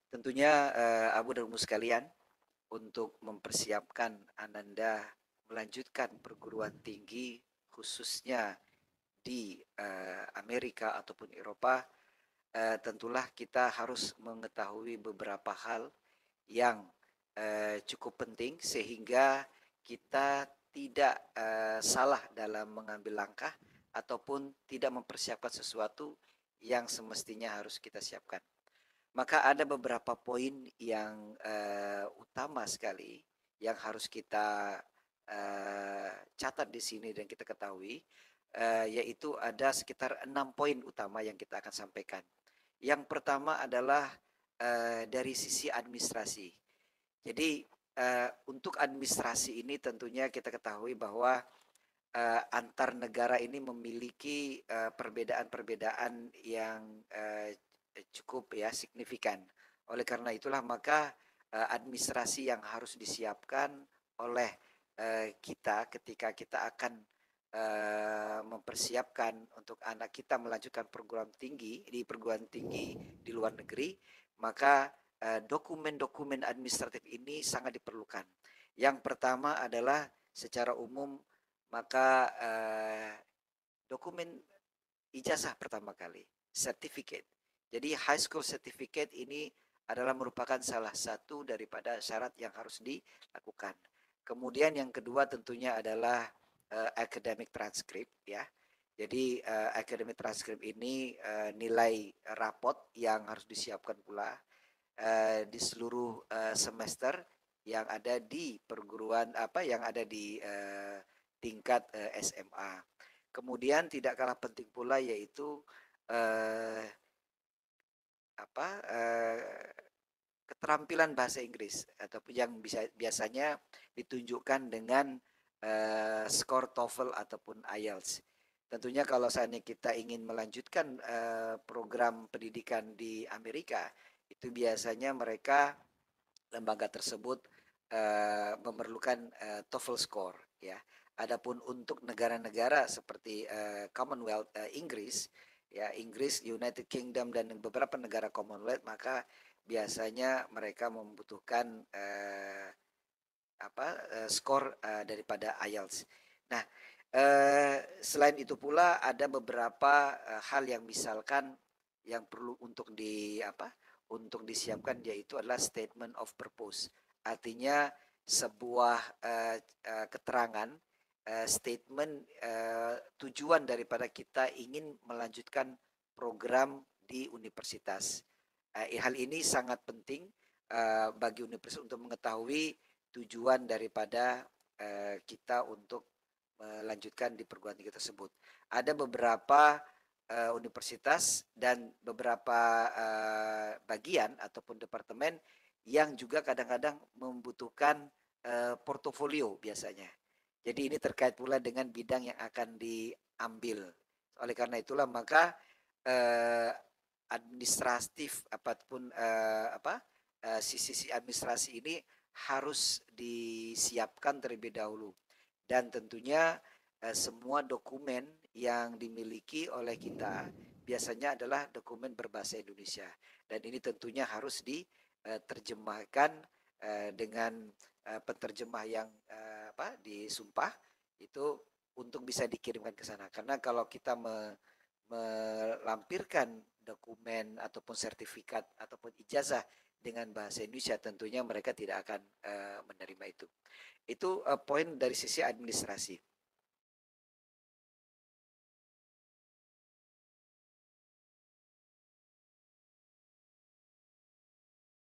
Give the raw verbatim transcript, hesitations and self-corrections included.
Tentunya eh, Abu dan Umu sekalian, untuk mempersiapkan Ananda melanjutkan perguruan tinggi khususnya di eh, Amerika ataupun Eropa, eh, tentulah kita harus mengetahui beberapa hal yang eh, cukup penting sehingga kita tidak eh, salah dalam mengambil langkah ataupun tidak mempersiapkan sesuatu yang semestinya harus kita siapkan. Maka ada beberapa poin yang uh, utama sekali yang harus kita uh, catat di sini dan kita ketahui, uh, yaitu ada sekitar enam poin utama yang kita akan sampaikan. Yang pertama adalah uh, dari sisi administrasi. Jadi uh, untuk administrasi ini tentunya kita ketahui bahwa uh, antar negara ini memiliki uh, perbedaan-perbedaan yang uh, cukup ya signifikan. Oleh karena itulah maka uh, administrasi yang harus disiapkan oleh uh, kita ketika kita akan uh, mempersiapkan untuk anak kita melanjutkan perguruan tinggi di perguruan tinggi di luar negeri, maka uh, dokumen-dokumen administratif ini sangat diperlukan. Yang pertama adalah secara umum maka uh, dokumen ijazah pertama kali, certificate. Jadi high school certificate ini adalah merupakan salah satu daripada syarat yang harus dilakukan. Kemudian yang kedua tentunya adalah uh, academic transcript ya. Jadi uh, academic transcript ini uh, nilai rapot yang harus disiapkan pula uh, di seluruh uh, semester yang ada di perguruan apa yang ada di uh, tingkat uh, S M A. Kemudian tidak kalah penting pula yaitu uh, apa uh, keterampilan bahasa Inggris atau yang bisa biasanya ditunjukkan dengan uh, skor TOEFL ataupun I E L T S. Tentunya kalau seandainya kita ingin melanjutkan uh, program pendidikan di Amerika, itu biasanya mereka lembaga tersebut uh, memerlukan uh, TOEFL score ya. Adapun untuk negara-negara seperti uh, Commonwealth uh, Inggris ya, Inggris, United Kingdom dan beberapa negara Commonwealth, maka biasanya mereka membutuhkan uh, apa uh, skor uh, daripada I E L T S. Nah, uh, selain itu pula ada beberapa uh, hal yang misalkan yang perlu untuk di apa untuk disiapkan, yaitu adalah statement of purpose. Artinya sebuah uh, uh, keterangan uh, statement uh, tujuan daripada kita ingin melanjutkan program di universitas. Uh, hal ini sangat penting uh, bagi universitas untuk mengetahui tujuan daripada uh, kita untuk melanjutkan di perguruan tinggi tersebut. Ada beberapa uh, universitas dan beberapa uh, bagian ataupun departemen yang juga kadang-kadang membutuhkan uh, portofolio biasanya. Jadi ini terkait pula dengan bidang yang akan diambil. Oleh karena itulah maka uh, administratif apapun uh, apa uh, sisi-sisi administrasi ini harus disiapkan terlebih dahulu, dan tentunya uh, semua dokumen yang dimiliki oleh kita biasanya adalah dokumen berbahasa Indonesia, dan ini tentunya harus diterjemahkan uh, dengan uh, penerjemah yang uh, apa disumpah itu untuk bisa dikirimkan ke sana. Karena kalau kita me, melampirkan dokumen ataupun sertifikat ataupun ijazah dengan bahasa Indonesia, tentunya mereka tidak akan uh, menerima itu. Itu uh, poin dari sisi administrasi.